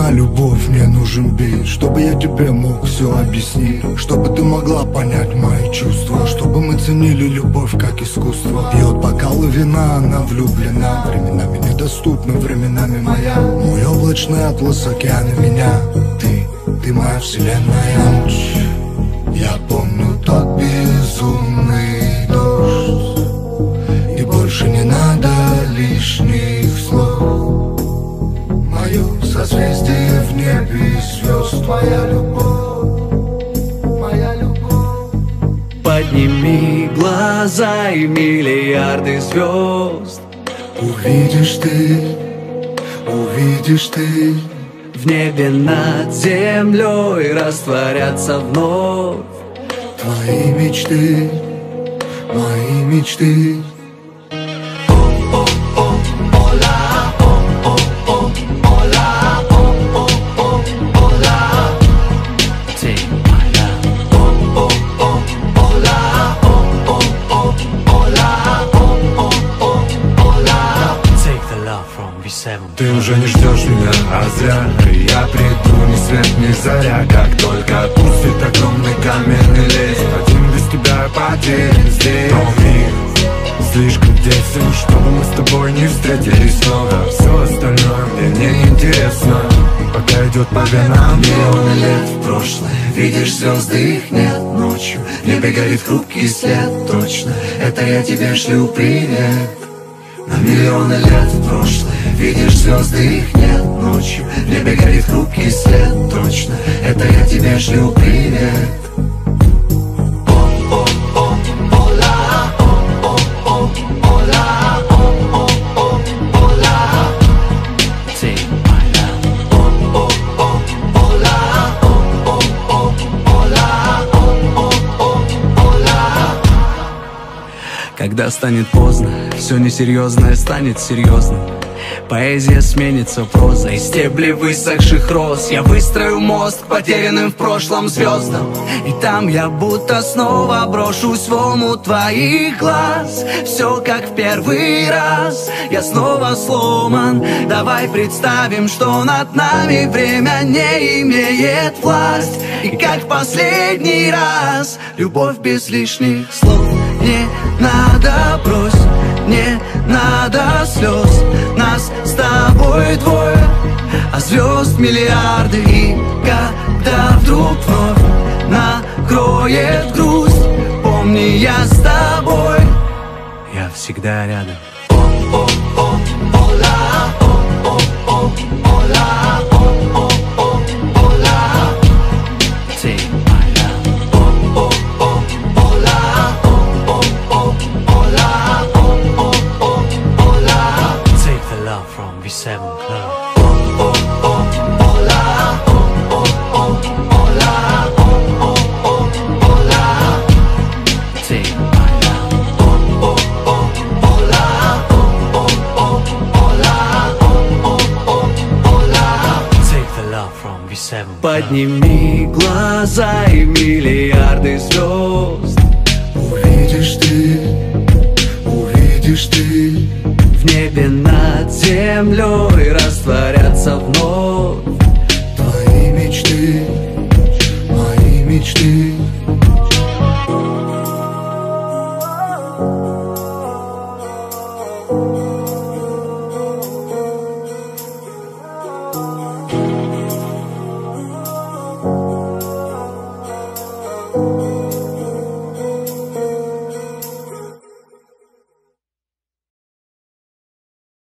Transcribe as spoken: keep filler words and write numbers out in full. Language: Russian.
нужна любовь, мне нужен бит, чтобы я тебе мог все объяснить, чтобы ты могла понять мои чувства, чтобы мы ценили любовь как искусство. Пьет бокалы вина, она влюблена, временами недоступна, временами моя. Мой облачный атлас, океаны меня. Ты, ты моя вселенная. Ночь, я помню тот безумный дождь, и больше не надо лишних слов. Мое созвездие в небе звезд, моя любовь, моя любовь. Подними глаза и миллиарды звезд. Увидишь ты, увидишь ты. В небе над землей растворятся вновь Твои мечты, мои мечты. Ты уже не ждешь меня, а зря. Я приду ни свет, ни заря. Как только отпустит огромный каменный лес, один без тебя потерян здесь. Но мир слишком тесен, чтобы мы с тобой не встретились снова. Все остальное мне не интересно, пока идет по венам. Миллионы лет в прошлое, видишь звезды, их нет ночью. В небе горит хрупкий след, точно, это я тебе шлю привет. На миллионы лет в прошлое, видишь звезды, их нет ночью. В небе горит хрупкий след, точно, это я тебе шлю привет. Когда станет поздно, все несерьезное станет серьезным. Поэзия сменится прозой, стебли высохших роз. Я выстрою мост к потерянным в прошлом звездам, и там я будто снова брошусь в омут твоих глаз. Все как в первый раз, я снова сломан. Давай представим, что над нами время не имеет власть. И как в последний раз, любовь без лишних слов. Не надо брось, не надо слез. Нас с тобой двое, а звезд миллиарды. И когда вдруг вновь накроет грусть, помни, я с тобой, я всегда рядом. Seven Club. Take my love. Take the love from V seven Club. Подними глаза и миллиарды звезд. Увидишь ты, увидишь ты. В небе над землей растворятся вновь твои мечты, мои мечты.